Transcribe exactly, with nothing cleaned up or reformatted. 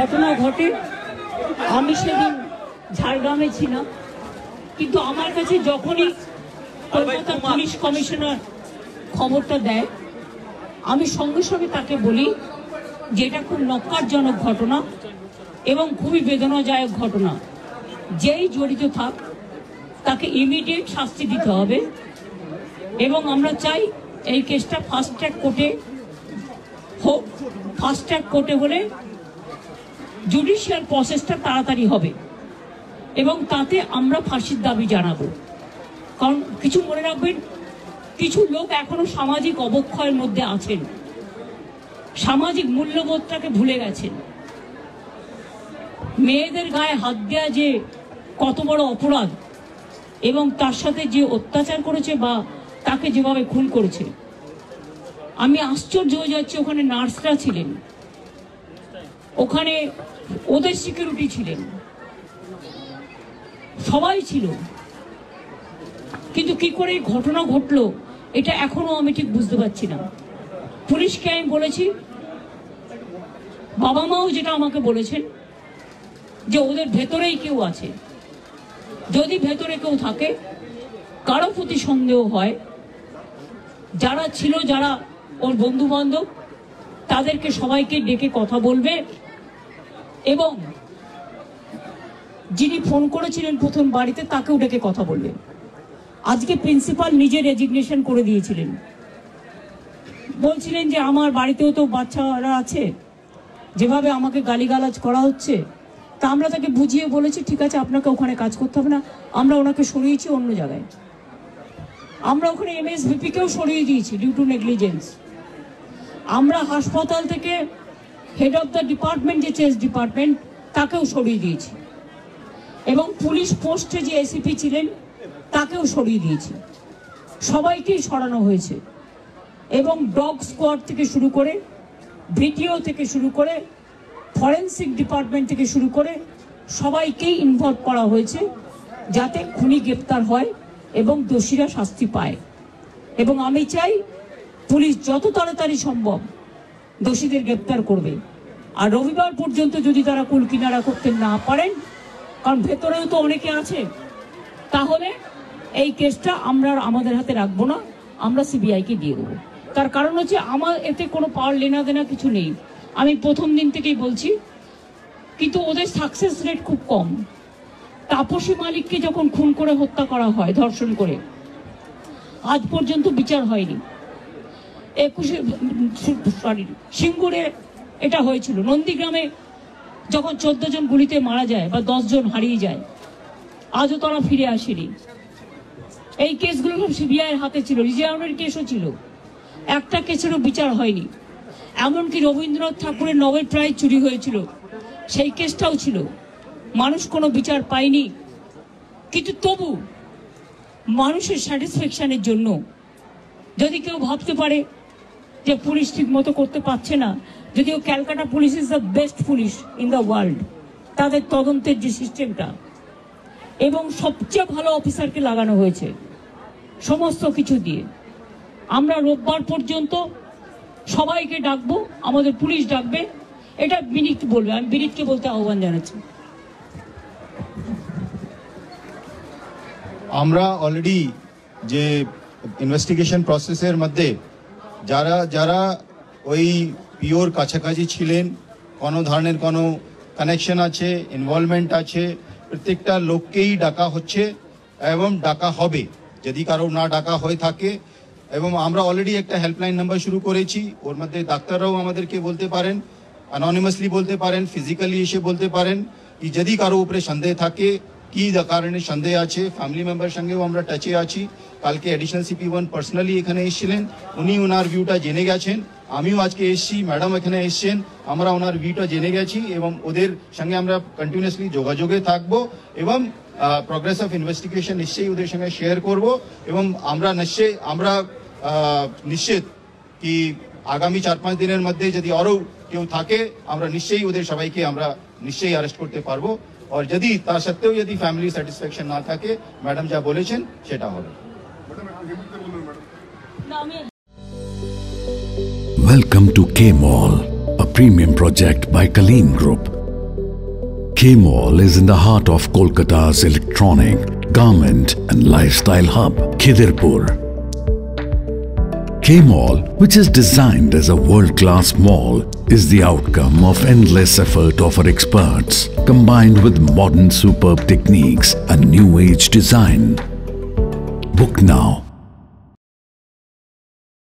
ঘটনা ঘটে। আমি সেদিন ঝাড়গ্রামে ছিলাম, কিন্তু আমার কাছে যখনই কলকাতা পুলিশ কমিশনার খবরটা দেয়, আমি সঙ্গে সঙ্গে তাকে বলি যে এটা খুব নক্কারজনক ঘটনা এবং খুবই বেদনাদায়ক ঘটনা। যেই জড়িত থাক তাকে ইমিডিয়েট শাস্তি দিতে হবে এবং আমরা চাই এই কেসটা ফাস্ট ট্র্যাক কোর্টে হোক। ফাস্ট ট্র্যাক কোর্টে হলে জুডিশিয়াল প্রসেসটা তাড়াতাড়ি হবে এবং তাতে আমরা ফাঁসির দাবি জানাবো। কারণ কিছু মনে রাখবেন, কিছু লোক এখনো সামাজিক অবক্ষয়ের মধ্যে আছেন, সামাজিক মূল্যবোধটাকে ভুলে গেছেন। মেয়েদের গায়ে হাত দেওয়া যে কত বড় অপরাধ এবং তার সাথে যে অত্যাচার করেছে বা তাকে যেভাবে খুন করেছে, আমি আশ্চর্য হয়ে যাচ্ছি। ওখানে নার্সরা ছিলেন, ওখানে ওদের সিকিউরিটি ছিলেন, সবাই ছিল, কিন্তু কি করে এই ঘটনা ঘটলো এটা এখনো আমি ঠিক বুঝতে পারছি না। পুলিশকে আমি বলেছি, বাবা মাও যেটা আমাকে বলেছেন যে ওদের ভেতরেই কেউ আছে। যদি ভেতরে কেউ থাকে, কারো প্রতি সন্দেহ হয়, যারা ছিল, যারা ওর বন্ধু বান্ধব, তাদেরকে সবাইকে ডেকে কথা বলবে এবং যিনি ফোন করেছিলেন প্রথম বাড়িতে তাকেও ডেকে কথা বলবে। আজকে প্রিন্সিপাল নিজে রেজিগনেশন করে দিয়েছিলেন, বলছিলেন যে আমার বাড়িতেও তো বাচ্চারা আছে, যেভাবে আমাকে গালিগালাজ করা হচ্ছে। তা আমরা তাকে বুঝিয়ে বলেছি, ঠিক আছে আপনাকে ওখানে কাজ করতে হবে না, আমরা ওনাকে সরিয়েছি অন্য জায়গায়। আমরা ওখানে এমএসভিপিকেও সরিয়ে দিয়েছি ডিউ টু নেগলিজেন্স। আমরা হাসপাতাল থেকে হেড অফ দ্য ডিপার্টমেন্ট, যে চেস ডিপার্টমেন্ট, তাকেও সরিয়ে দিয়েছি এবং পুলিশ পোস্টে যে এসিপি ছিলেন তাকেও সরিয়ে দিয়েছি। সবাইকেই সরানো হয়েছে এবং ডগ স্কোয়াড থেকে শুরু করে, ভিডিও থেকে শুরু করে, ফরেন্সিক ডিপার্টমেন্ট থেকে শুরু করে সবাইকেই ইনভলভ করা হয়েছে যাতে খুনি গ্রেপ্তার হয় এবং দোষীরা শাস্তি পায়। এবং আমি চাই পুলিশ যত তাড়াতাড়ি সম্ভব দোষীদের গ্রেপ্তার করবে। আর রবিবার পর্যন্ত যদি তারা কুল কিনারা করতে না পারেন, কারণ ভেতরেও তো অনেকে আছে, তাহলে এই কেসটা আমরা আমাদের হাতে রাখবো না, আমরা সিবিআইকে দিয়ে দেবো। তার কারণ হচ্ছে আমার এতে কোনো পাওয়ার লেনা দেনা কিছু নেই, আমি প্রথম দিন থেকেই বলছি। কিন্তু ওদের সাকসেস রেট খুব কম। তাপসী মালিককে যখন খুন করে হত্যা করা হয়, ধর্ষণ করে, আজ পর্যন্ত বিচার হয়নি। একুশে সরি সিঙ্গুরে এটা হয়েছিল। নন্দীগ্রামে যখন চোদ্দ জন গুলিতে মারা যায় বা দশ জন হারিয়ে যায়, আজও তারা ফিরে আসেনি। এই কেসগুলো সব সিবিআইয়ের হাতে ছিল, রিজার্ভের কেসও ছিল, একটা কেসেরও বিচার হয়নি। এমনকি রবীন্দ্রনাথ ঠাকুরের নোবেল প্রাইজ চুরি হয়েছিল, সেই কেসটাও ছিল, মানুষ কোনো বিচার পায়নি। কিন্তু তবু মানুষের স্যাটিসফ্যাকশনের জন্য যদি কেউ ভাবতে পারে যে পুলিশ ঠিক মতো করতে পারছে না, যদিও Calcutta police is the best police in the world, তাদের তদন্তের যে সিস্টেমটা এবং সবচেয়ে ভালো অফিসারকে লাগানো হয়েছে সমস্ত কিছু দিয়ে। আমরা রোববার পর্যন্ত সবাইকে ডাকবো, আমাদের পুলিশ ডাকবে, এটা বিনীত বলবে, আমি বিনীতকে বলতে আহ্বান জানাচ্ছি। আমরা অলরেডি যে ইনভেস্টিগেশন প্রসেসের মধ্যে যারা যারা ওই পিওর কাছাকাছি ছিলেন, কোনো ধরনের কোনো কানেকশন আছে, ইনভলভমেন্ট আছে, প্রত্যেকটা লোককেই ডাকা হচ্ছে এবং ডাকা হবে যদি কারো না ডাকা হয়ে থাকে। এবং আমরা অলরেডি একটা হেল্পলাইন নাম্বার শুরু করেছি, ওর মধ্যে ডাক্তাররাও আমাদেরকে বলতে পারেন, অ্যানোনিমাসলি বলতে পারেন, ফিজিক্যালি এসে বলতে পারেন কি যদি কারো উপরে সন্দেহ থাকে, কি কারণে সন্দেহ আছে। ফ্যামিলি মেম্বার সঙ্গেও আমরা টাচে আছি। কালকে অ্যাডিশনাল সিপি ওয়ান পার্সোনালি এখানে এসেছিলেন, উনি ওনার ভিউটা জেনে গেছেন। আমিও আজকে এসেছি, ম্যাডাম এখানে এসছেন, আমরা ওনার ভিউটা জেনে গেছি এবং ওদের সঙ্গে আমরা কন্টিনিউয়াসলি যোগাযোগে থাকবো এবং প্রোগ্রেস অফ ইনভেস্টিগেশন নিশ্চয়ই ওদের সঙ্গে শেয়ার করব। এবং আমরা নিশ্চয়ই আমরা নিশ্চিত কি আগামী চার পাঁচ দিনের মধ্যে যদি আরও কেউ থাকে, আমরা নিশ্চয়ই ওদের সবাইকে আমরা নিশ্চয়ই অ্যারেস্ট করতে পারবো। আর যদি তার সত্ত্বেও যদি ফ্যামিলি স্যাটিসফ্যাকশন না থাকে, ম্যাডাম যা বলেছেন সেটা হবে। Welcome to K Mall, a premium project by Kaleen Group. K-Mall is in the heart of Kolkata's electronic, garment and lifestyle hub, Khidirpur. K-Mall, which is designed as a world-class mall, is the outcome of endless effort of our experts, combined with modern superb techniques and new age design. Book now